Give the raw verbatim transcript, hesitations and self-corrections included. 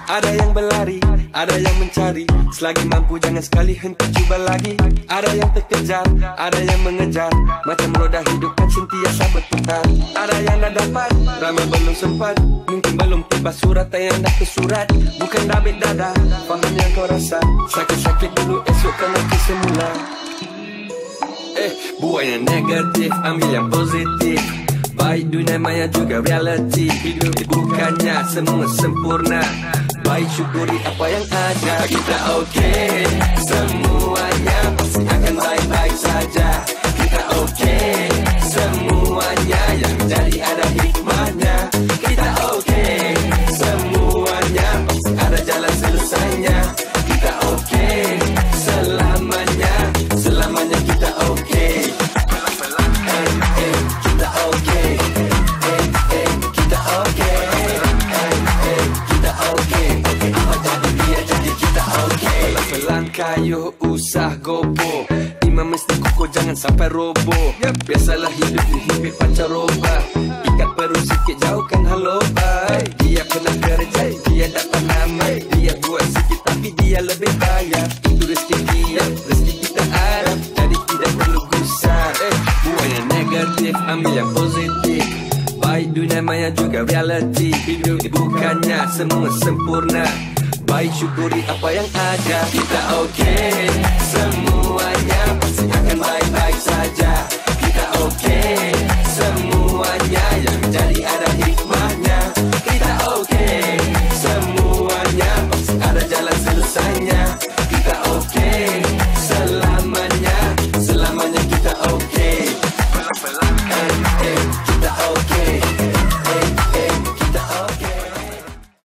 Ada yang berlari, ada yang mencari. Selagi mampu jangan sekali henti cuba lagi. Ada yang terkejar, ada yang mengejar. Macam roda hidup kan sentiasa berputar. Ada yang dah dapat, ramai belum sempat. Mungkin belum tiba surat yang dah tersurat. Bukan dabit dada, faham yang kau rasa. Sakit-sakit dulu esok kan lagi semula. Eh, buat yang negatif, ambil yang positif. Baik dunia maya juga reality. Hidup bukannya semua sempurna. Baik syukuri apa yang ada. Kita okay, semuanya pasti akan baik-baik saja. Kita okay, semuanya yang jadi ada hikmahnya. Kita okay, semuanya pasti ada jalan selesainya. Kita okay, selamanya, selamanya kita okay. Hey, hey, kita okay. Hey, hey, kita okay. Hey, hey, kita okay. Apa jadi dia jadi kita okay. Pelan-pelan kayu usah gobo. Imam mesti kukuh jangan sampai roboh. Biasalah hidup dihimpit pancaroba. Ikat perut sikit jauhkan haloba. Dia pernah kerja, dia dapat nama. Dia buat sikit tapi dia lebih kaya. Itu rezeki dia, rezeki kita ada. Jadi tidak perlu gusar. Eh, buat yang negatif, ambil yang positif. Baik dunia maya juga reality. Hidup bukannya semua sempurna. Baik syukuri apa yang ada. Kita okay, semuanya pasti akan baik-baik saja. Kita okay, semuanya